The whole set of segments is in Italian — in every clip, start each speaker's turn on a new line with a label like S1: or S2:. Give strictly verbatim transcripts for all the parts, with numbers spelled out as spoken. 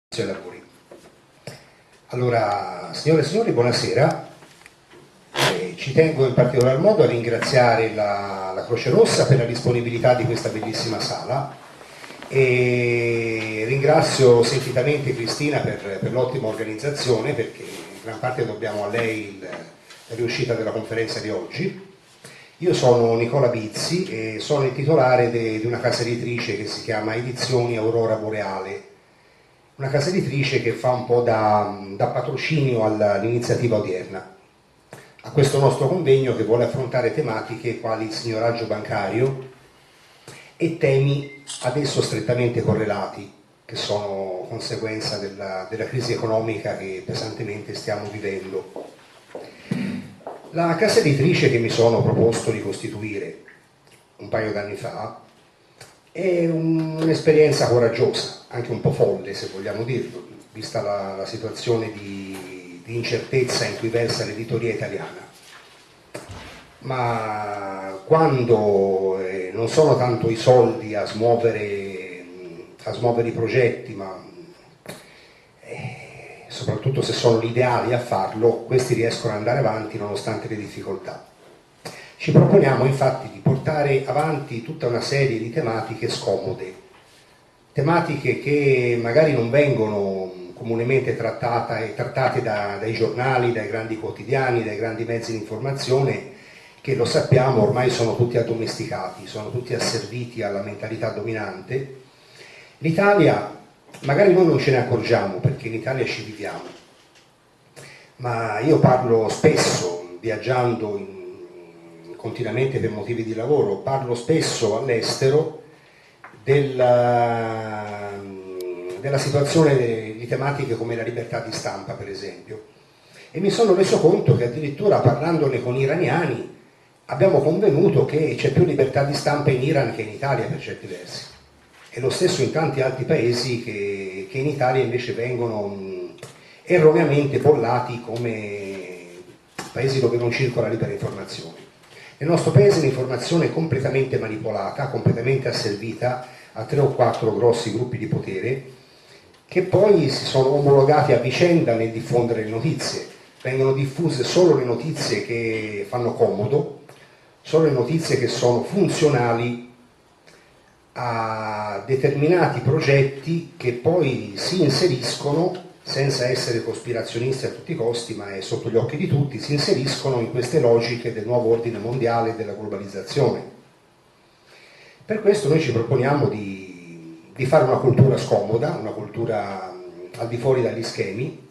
S1: Lavori. Allora, signore e signori, buonasera. Eh, ci tengo in particolar modo a ringraziare la, la Croce Rossa per la disponibilità di questa bellissima sala e ringrazio sentitamente Cristina per, per l'ottima organizzazione, perché in gran parte dobbiamo a lei il, la riuscita della conferenza di oggi. Io sono Nicola Bizzi e sono il titolare di una casa editrice che si chiama Edizioni Aurora Boreale, una casa editrice che fa un po' da, da patrocinio all'iniziativa odierna, a questo nostro convegno che vuole affrontare tematiche quali il signoraggio bancario e temi ad esso strettamente correlati, che sono conseguenza della, della crisi economica che pesantemente stiamo vivendo. La casa editrice che mi sono proposto di costituire un paio d'anni fa è un'esperienza coraggiosa, anche un po' folle se vogliamo dirlo, vista la, la situazione di, di incertezza in cui versa l'editoria italiana. Ma quando eh, non sono tanto i soldi a smuovere, a smuovere i progetti, ma eh, soprattutto se sono gli ideali a farlo, questi riescono ad andare avanti nonostante le difficoltà. Ci proponiamo infatti di portare avanti tutta una serie di tematiche scomode, tematiche che magari non vengono comunemente trattate, trattate da, dai giornali, dai grandi quotidiani, dai grandi mezzi di informazione, che lo sappiamo ormai sono tutti addomesticati, sono tutti asserviti alla mentalità dominante. L'Italia, magari noi non ce ne accorgiamo perché in Italia ci viviamo, ma io parlo spesso, viaggiando in continuamente per motivi di lavoro, parlo spesso all'estero della, della situazione di tematiche come la libertà di stampa, per esempio, e mi sono reso conto che addirittura parlandone con iraniani abbiamo convenuto che c'è più libertà di stampa in Iran che in Italia per certi versi, e lo stesso in tanti altri paesi che, che in Italia invece vengono mh, erroneamente bollati come paesi dove non circola libera informazione. Nel nostro paese l'informazione è completamente manipolata, completamente asservita a tre o quattro grossi gruppi di potere che poi si sono omologati a vicenda nel diffondere le notizie. Vengono diffuse solo le notizie che fanno comodo, solo le notizie che sono funzionali a determinati progetti che poi si inseriscono, senza essere cospirazionisti a tutti i costi, ma è sotto gli occhi di tutti, si inseriscono in queste logiche del nuovo ordine mondiale e della globalizzazione. Per questo noi ci proponiamo di, di fare una cultura scomoda, una cultura al di fuori dagli schemi,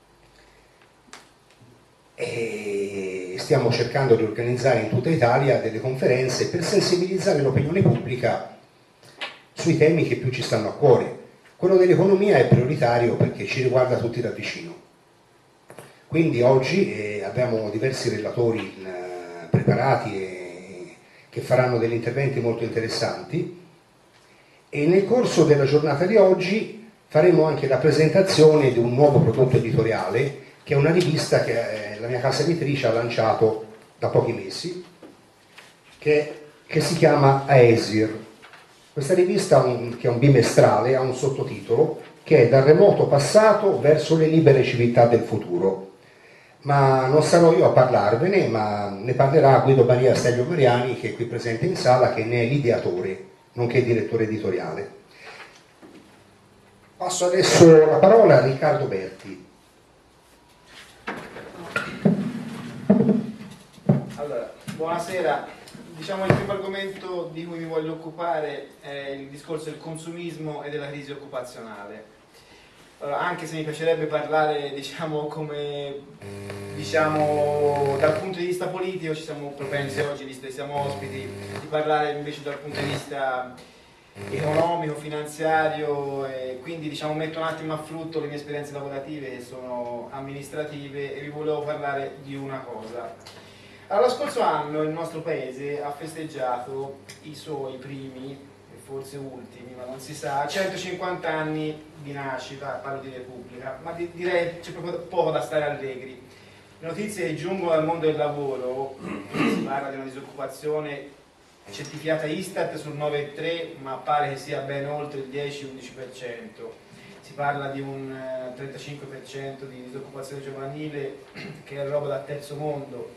S1: e stiamo cercando di organizzare in tutta Italia delle conferenze per sensibilizzare l'opinione pubblica sui temi che più ci stanno a cuore. Quello dell'economia è prioritario perché ci riguarda tutti da vicino. Quindi oggi eh, abbiamo diversi relatori eh, preparati e che faranno degli interventi molto interessanti, e nel corso della giornata di oggi faremo anche la presentazione di un nuovo prodotto editoriale, che è una rivista che eh, la mia casa editrice ha lanciato da pochi mesi, che, che si chiama Aesir. Questa rivista, che è un bimestrale, ha un sottotitolo che è Dal remoto passato verso le libere civiltà del futuro. Ma non sarò io a parlarvene, ma ne parlerà Guido Maria Stelvio Mariani, che è qui presente in sala, che ne è l'ideatore, nonché direttore editoriale. Passo adesso la parola a Riccardo Berti.
S2: Allora, buonasera. Diciamo il primo argomento di cui mi voglio occupare è il discorso del consumismo e della crisi occupazionale. Allora, anche se mi piacerebbe parlare, diciamo, come diciamo dal punto di vista politico, ci siamo propensi oggi, visto che siamo ospiti, di parlare invece dal punto di vista economico, finanziario, e quindi diciamo metto un attimo a frutto le mie esperienze lavorative che sono amministrative, e vi volevo parlare di una cosa. Allora, lo scorso anno il nostro paese ha festeggiato i suoi primi, e forse ultimi, ma non si sa, centocinquanta anni di nascita, parlo di Repubblica, ma di, direi c'è proprio poco da stare allegri. Le notizie che giungono dal mondo del lavoro, si parla di una disoccupazione certificata Istat sul nove virgola tre, ma pare che sia ben oltre il dieci undici per cento. Si si parla di un eh, trentacinque per cento di disoccupazione giovanile, che è roba da terzo mondo.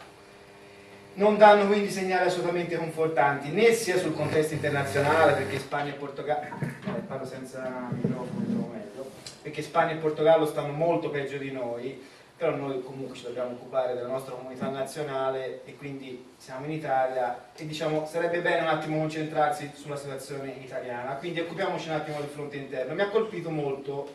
S2: Non danno quindi segnali assolutamente confortanti, né sia sul contesto internazionale, perché Spagna e Portogallo, eh, parlo senza microfono, insomma, meglio, perché Spagna e Portogallo stanno molto peggio di noi, però noi comunque ci dobbiamo occupare della nostra comunità nazionale e quindi siamo in Italia e diciamo sarebbe bene un attimo concentrarsi sulla situazione italiana, quindi occupiamoci un attimo del fronte interno. Mi ha colpito molto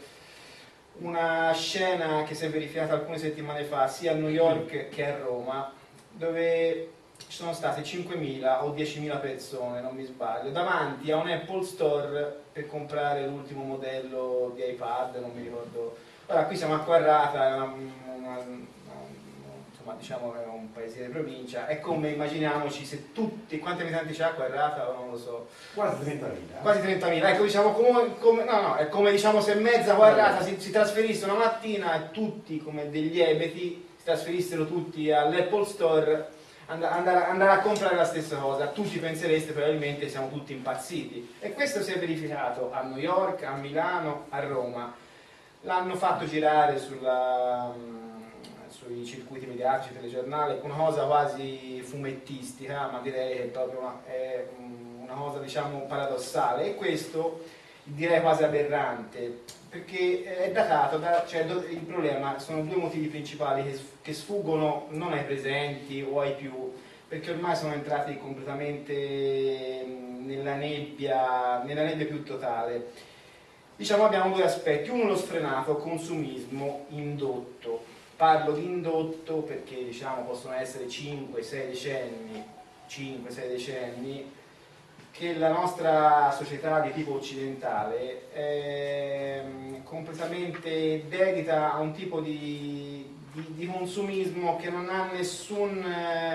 S2: una scena che si è verificata alcune settimane fa sia a New York che a Roma, dove ci sono state cinquemila o diecimila persone, non mi sbaglio, davanti a un Apple Store per comprare l'ultimo modello di iPad, non mi ricordo. Ora qui siamo a Quarrata, è una, una, una, insomma, diciamo è un paese di provincia, è come immaginiamoci se tutti, quanti abitanti c'ha a Quarrata, non lo so.
S3: Quasi trentamila.
S2: Quasi trentamila, ecco diciamo come, come, no, no, è come diciamo se mezza Quarrata si, si trasferisse una mattina e tutti come degli ebeti si trasferissero tutti all'Apple Store, and andare, andare a comprare la stessa cosa, tutti pensereste probabilmente siamo tutti impazziti. E questo si è verificato a New York, a Milano, a Roma. L'hanno fatto girare sulla, sui circuiti mediatici, telegiornali, una cosa quasi fumettistica, ma direi che è proprio una, è una cosa diciamo paradossale, e questo direi quasi aberrante, perché è datato, da, cioè il problema sono due motivi principali che, che sfuggono non ai presenti o ai più, perché ormai sono entrati completamente nella nebbia, nella nebbia più totale. Diciamo abbiamo due aspetti, uno lo sfrenato consumismo indotto. Parlo di indotto perché diciamo possono essere cinque sei decenni, cinque sei decenni che la nostra società di tipo occidentale è completamente dedita a un tipo di, di, di consumismo che non ha nessun,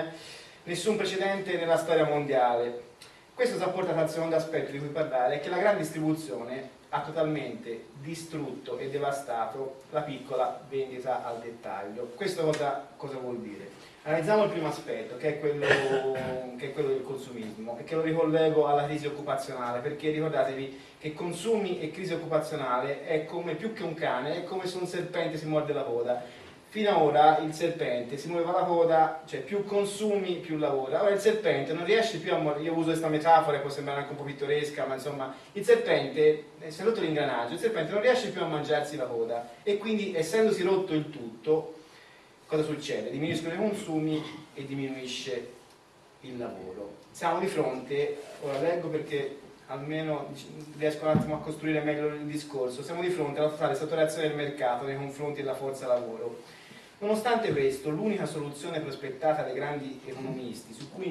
S2: nessun precedente nella storia mondiale. Questo ci ha portato al secondo aspetto di cui parlare, è che la grande distribuzione ha totalmente distrutto e devastato la piccola vendita al dettaglio. Questo cosa, cosa vuol dire? Analizziamo il primo aspetto, che è, quello, che è quello del consumismo, e che lo ricollego alla crisi occupazionale, perché ricordatevi che consumi e crisi occupazionale è come più che un cane, è come se un serpente si morde la coda. Fino ad ora il serpente si muoveva la coda, cioè più consumi più lavora. Ora il serpente non riesce più a morire, io uso questa metafora, può sembrare anche un po' pittoresca, ma insomma il serpente, si è rotto l'ingranaggio, il serpente non riesce più a mangiarsi la coda e quindi essendosi rotto il tutto, cosa succede? Diminuiscono i consumi e diminuisce il lavoro. Siamo di fronte, ora leggo perché almeno riesco un attimo a costruire meglio il discorso, siamo di fronte alla totale saturazione del mercato nei confronti della forza lavoro. Nonostante questo, l'unica soluzione prospettata dai grandi economisti su cui,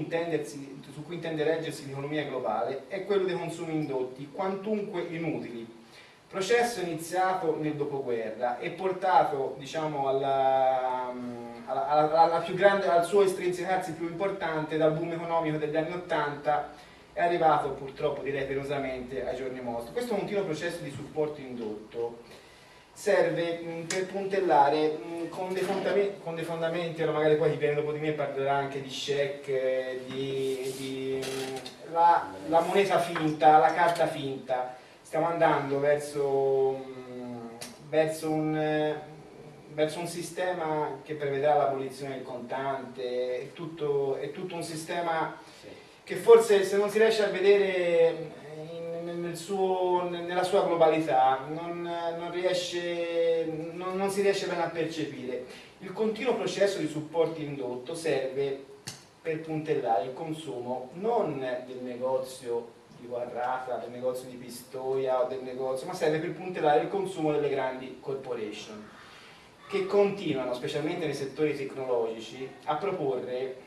S2: su cui intende reggersi l'economia globale è quello dei consumi indotti, quantunque inutili. Processo iniziato nel dopoguerra e portato diciamo, alla, alla, alla, alla più grande, al suo estrinsecarsi più importante dal boom economico degli anni Ottanta, è arrivato purtroppo direi penosamente ai giorni nostri. Questo continuo processo di supporto indotto serve mh, per puntellare mh, con, dei con dei fondamenti, ora magari poi chi viene dopo di me parlerà anche di check, eh, di, di mh, la, la moneta finta, la carta finta. Stiamo andando verso, mh, verso, un, eh, verso un sistema che prevederà l'abolizione del contante, è tutto, è tutto un sistema che forse se non si riesce a vedere nel suo, nella sua globalità non, non, riesce, non, non si riesce bene a percepire. Il continuo processo di supporto indotto serve per puntellare il consumo non del negozio di Quarrata, del negozio di Pistoia o del negozio, ma serve per puntellare il consumo delle grandi corporation che continuano, specialmente nei settori tecnologici, a proporre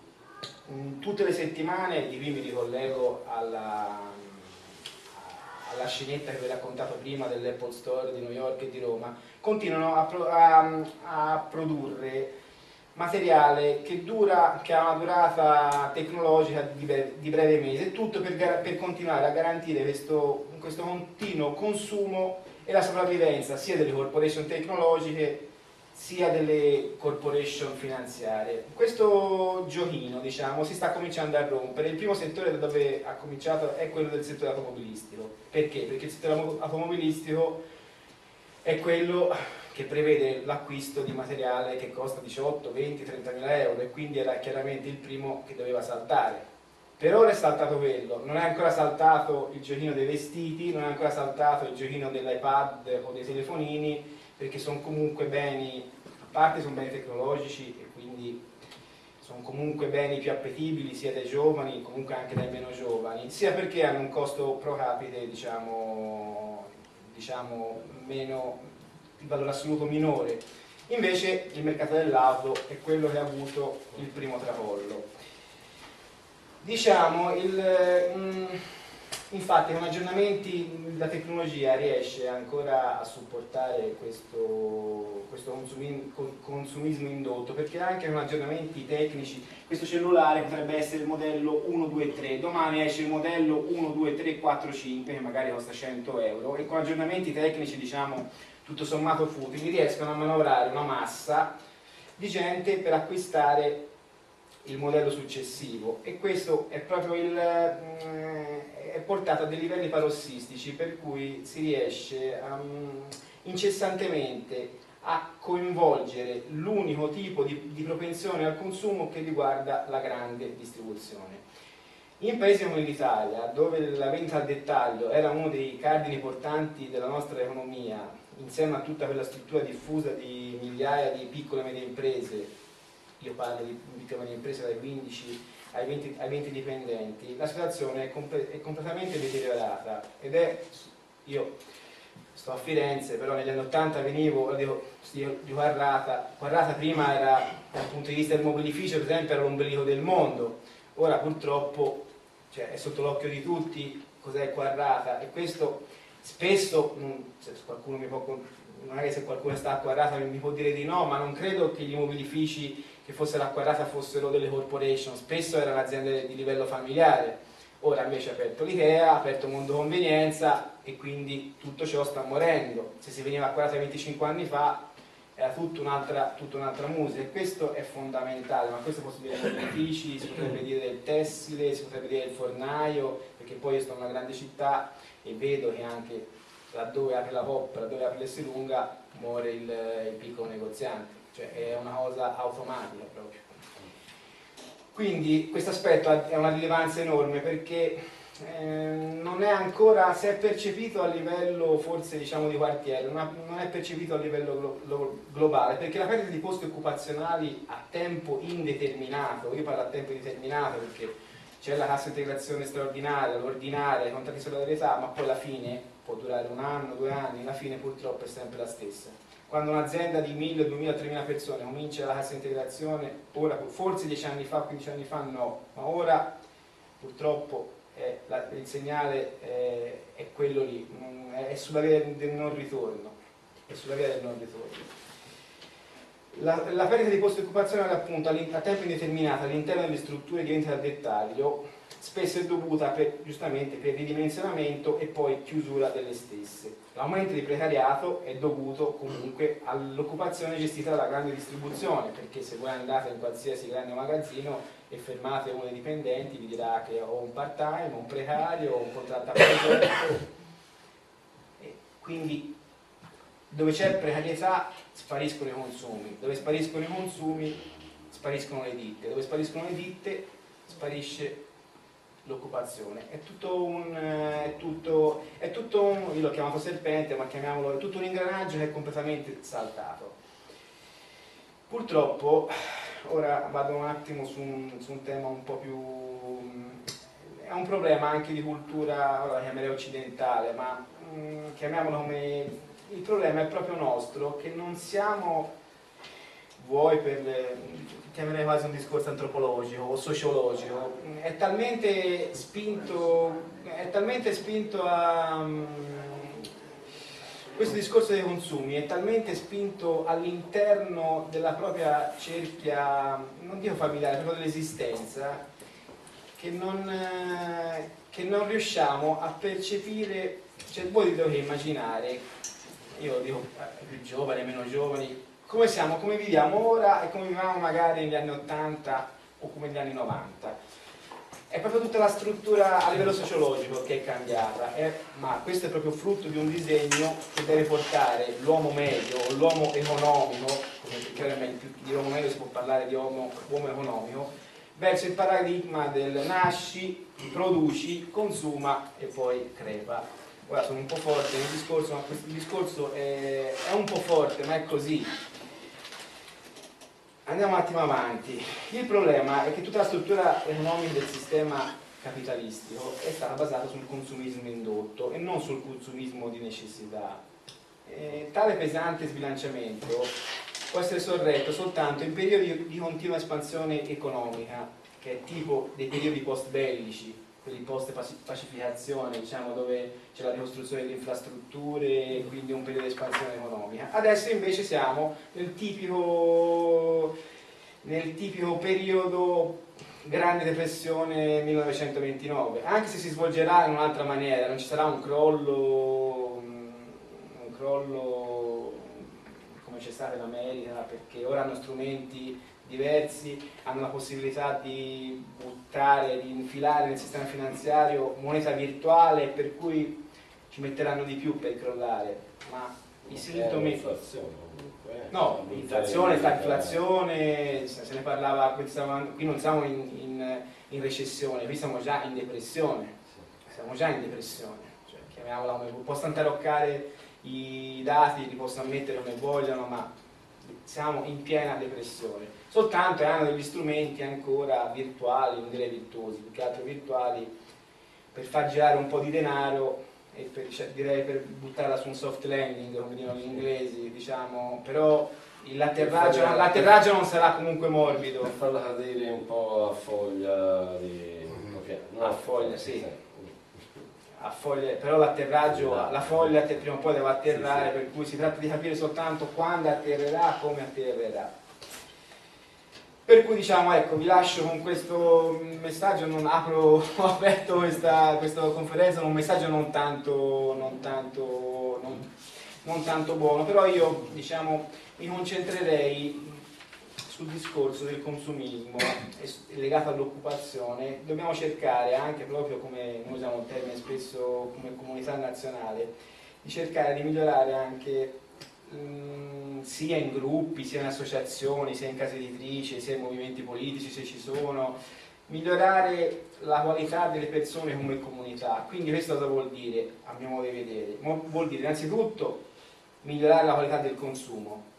S2: tutte le settimane, di qui mi ricollego alla, alla scenetta che vi ho raccontato prima dell'Apple Store di New York e di Roma, continuano a, pro, a, a produrre materiale che, dura, che ha una durata tecnologica di, breve, di breve mese, tutto per, per continuare a garantire questo, questo continuo consumo e la sopravvivenza sia delle corporation tecnologiche sia delle corporation finanziarie. Questo giochino, diciamo, si sta cominciando a rompere. Il primo settore da dove ha cominciato è quello del settore automobilistico. Perché? Perché il settore automobilistico è quello che prevede l'acquisto di materiale che costa diciotto, venti, trentamila euro, e quindi era chiaramente il primo che doveva saltare. Per ora è saltato quello, non è ancora saltato il giochino dei vestiti, non è ancora saltato il giochino dell'iPad o dei telefonini, perché sono comunque beni, a parte sono beni tecnologici e quindi sono comunque beni più appetibili sia dai giovani, comunque anche dai meno giovani, sia perché hanno un costo pro capite, diciamo, diciamo meno, il valore assoluto minore. Invece il mercato dell'auto è quello che ha avuto il primo tracollo. Diciamo, il, mh, infatti con aggiornamenti la tecnologia riesce ancora a supportare questo, questo consumi, consumismo indotto, perché anche con aggiornamenti tecnici questo cellulare potrebbe essere il modello uno, due, tre, domani esce il modello uno, due, tre, quattro, cinque che magari costa cento euro, e con aggiornamenti tecnici, diciamo, tutto sommato futili, riescono a manovrare una massa di gente per acquistare il modello successivo, e questo è proprio il è portato a dei livelli parossistici, per cui si riesce um, incessantemente a coinvolgere l'unico tipo di, di propensione al consumo che riguarda la grande distribuzione. In paesi come l'Italia, dove la vendita al dettaglio era uno dei cardini portanti della nostra economia, insieme a tutta quella struttura diffusa di migliaia di piccole e medie imprese, io parlo di piccole e medie imprese dai quindici ai venti, ai venti dipendenti, la situazione è, comp- è completamente deteriorata, ed è, io sto a Firenze, però negli anni ottanta venivo, dico, di Quarrata, Quarrata prima era, dal punto di vista del mobilificio per esempio, era l'ombelico del mondo, ora purtroppo, cioè, è sotto l'occhio di tutti cos'è Quarrata, e questo spesso, se qualcuno mi può, magari se qualcuno sta a Quarrata mi può dire di no, ma non credo che gli mobilifici che fossero a Quarrata fossero delle corporation, spesso erano aziende di livello familiare. Ora invece ha aperto l'Ikea, ha aperto Mondo Convenienza, e quindi tutto ciò sta morendo. Se si veniva a Quarrata venticinque anni fa era tutta un'altra, tutta un'altra musica, e questo è fondamentale, ma questo posso dire dei mobilifici, si potrebbe dire del tessile, si potrebbe dire del fornaio, perché poi io sto in una grande città e vedo che anche laddove apre la Coop, laddove apre l'Esselunga, muore il, il piccolo negoziante, cioè è una cosa automatica proprio. Quindi questo aspetto ha una rilevanza enorme, perché eh, non è ancora, se è percepito a livello forse diciamo di quartiere, non, ha, non è percepito a livello glo, glo, globale, perché la perdita di posti occupazionali a tempo indeterminato, io parlo a tempo indeterminato perché c'è la cassa integrazione straordinaria, l'ordinaria, i contratti di solidarietà, ma poi la fine può durare un anno, due anni, la fine purtroppo è sempre la stessa. Quando un'azienda di mille, duemila, tremila persone comincia la cassa integrazione, ora, forse dieci anni fa, quindici anni fa no, ma ora purtroppo è la, il segnale è, è quello lì, è sulla via del non ritorno, è sulla via del non ritorno. La, la perdita di posti occupazionali appunto a tempo indeterminato all'interno delle strutture di vendita al dettaglio spesso è dovuta per, giustamente per ridimensionamento e poi chiusura delle stesse. L'aumento di precariato è dovuto comunque all'occupazione gestita dalla grande distribuzione, perché se voi andate in qualsiasi grande magazzino e fermate uno dei dipendenti vi dirà che ho un part time, un precario, un contratto a progetto, e quindi dove c'è precarietà spariscono i consumi, dove spariscono i consumi spariscono le ditte, dove spariscono le ditte sparisce l'occupazione. È tutto un, è tutto, è tutto un, io l'ho chiamato serpente, ma chiamiamolo, è tutto un ingranaggio che è completamente saltato. Purtroppo, ora vado un attimo su un, su un tema un po' più, è un problema anche di cultura, ora la chiamerei occidentale, ma mh, chiamiamolo come, il problema è proprio nostro, che non siamo, vuoi per, chiamerei quasi un discorso antropologico o sociologico, è talmente spinto, è talmente spinto a, questo discorso dei consumi è talmente spinto all'interno della propria cerchia, non dico familiare, proprio dell'esistenza, che non, che non riusciamo a percepire, cioè voi dovete immaginare, io lo dico ai più giovani, ai meno giovani, come siamo, come viviamo ora e come vivevamo magari negli anni ottanta o come negli anni novanta. È è proprio tutta la struttura a livello sociologico che è cambiata, eh, ma questo è proprio frutto di un disegno che deve portare l'uomo medio, l'uomo economico, come chiaramente più di uomo medio si può parlare di uomo, uomo economico, verso il paradigma del nasci, produci, consuma e poi crepa. Ora sono un po' forte nel discorso, ma questo discorso è, è un po' forte, ma è così. Andiamo un attimo avanti. Il problema è che tutta la struttura economica del sistema capitalistico è stata basata sul consumismo indotto e non sul consumismo di necessità. E tale pesante sbilanciamento può essere sorretto soltanto in periodi di continua espansione economica, che è tipo dei periodi post bellici, quelli post pacificazione, diciamo, dove c'è la ricostruzione delle infrastrutture e quindi un periodo di espansione economica. Adesso invece siamo nel tipico, nel tipico periodo Grande Depressione millenovecentoventinove, anche se si svolgerà in un'altra maniera, non ci sarà un crollo, un crollo come c'è stato in America, perché ora hanno strumenti diversi, hanno la possibilità di buttare, di infilare nel sistema finanziario moneta virtuale, per cui ci metteranno di più per crollare, ma i sintomi...
S3: L'inflazione comunque. Eh.
S2: No, l'inflazione, sta inflazione, se ne parlava, qui non siamo in, in, in recessione, qui siamo già in depressione, siamo già in depressione, cioè, chiamiamola come... Possono taroccare i dati, li possono mettere come vogliono, ma siamo in piena depressione. Soltanto hanno degli strumenti ancora virtuali, non direi virtuosi, più che altro virtuali, per far girare un po' di denaro e per, cioè, direi per buttarla su un soft landing, come dicono gli inglesi, diciamo, però l'atterraggio, l'atterraggio non sarà comunque morbido.
S3: Per farla cadere un po' a foglia di...
S2: No, a foglia, sì. A foglia, però l'atterraggio, la foglia prima o poi deve atterrare, sì, sì. Per cui si tratta di capire soltanto quando atterrerà, come atterrerà. Per cui diciamo, ecco, vi lascio con questo messaggio, non apro, ho aperto questa, questa conferenza con un messaggio non tanto, non, tanto, non, non tanto buono, però io diciamo mi concentrerei sul discorso del consumismo legato all'occupazione. Dobbiamo cercare anche, proprio come noi usiamo un termine spesso come comunità nazionale, di cercare di migliorare anche mh, sia in gruppi, sia in associazioni, sia in case editrici, sia in movimenti politici se ci sono, migliorare la qualità delle persone come comunità. Quindi questo cosa vuol dire, a mio modo di vedere? Vuol dire innanzitutto migliorare la qualità del consumo.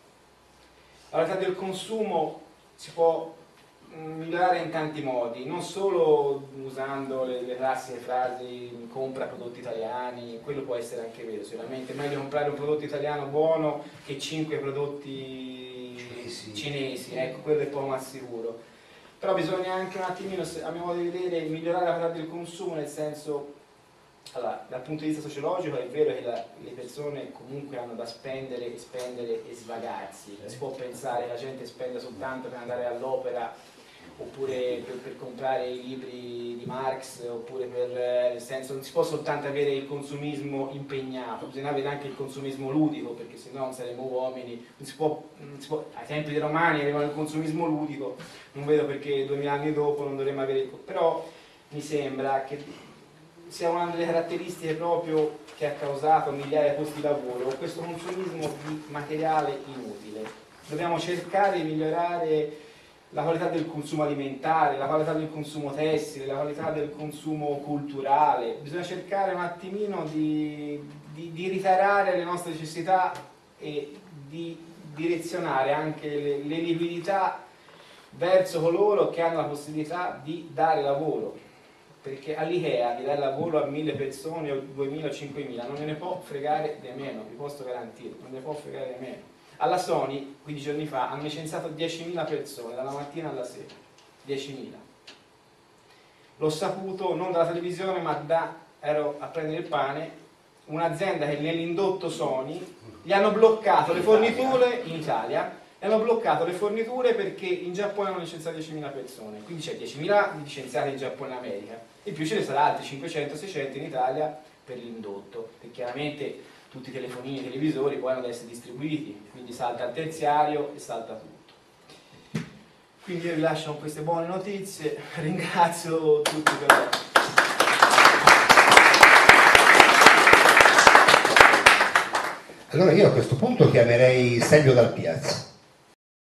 S2: La qualità del consumo si può migliorare in tanti modi, non solo usando le, le classiche frasi compra prodotti italiani, quello può essere anche vero, sicuramente è meglio comprare un prodotto italiano buono che cinque prodotti cinesi, cinesi ecco, quello è poco ma sicuro. Però bisogna anche un attimino, a mio modo di vedere, migliorare la qualità del consumo, nel senso, allora, dal punto di vista sociologico è vero che la, le persone comunque hanno da spendere e spendere e svagarsi. Si può pensare che la gente spenda soltanto per andare all'opera, oppure per, per comprare i libri di Marx, oppure per, nel senso, non si può soltanto avere il consumismo impegnato, bisogna avere anche il consumismo ludico, perché se no non saremo uomini. Non si può, non si può, ai tempi dei Romani avevano il consumismo ludico, non vedo perché duemila anni dopo non dovremmo avere il... Però mi sembra che sia una delle caratteristiche proprio che ha causato migliaia di posti di lavoro, questo consumismo di materiale inutile. Dobbiamo cercare di migliorare la qualità del consumo alimentare, la qualità del consumo tessile, la qualità del consumo culturale. Bisogna cercare un attimino di, di, di ritarare le nostre necessità e di direzionare anche le, le liquidità verso coloro che hanno la possibilità di dare lavoro. Perché all'IKEA di dare lavoro a mille persone o duemila o cinquemila non ne può fregare di meno, vi posso garantire, non ne può fregare di meno. Alla Sony, quindici giorni fa, hanno licenziato diecimila persone, dalla mattina alla sera, diecimila. L'ho saputo non dalla televisione, ma da, ero a prendere il pane, un'azienda che nell'indotto Sony gli hanno bloccato le forniture in Italia, e hanno bloccato le forniture perché in Giappone hanno licenziato diecimila persone, quindi c'è diecimila licenziati in Giappone e America, in più ce ne sarà altri cinquecento seicento in Italia per l'indotto, perché chiaramente tutti i telefonini e i televisori poi hanno da essere distribuiti, quindi salta il terziario e salta tutto. Quindi io vi lascio con queste buone notizie, ringrazio tutti per...
S1: Allora io a questo punto chiamerei Stelvio Dal Piazza.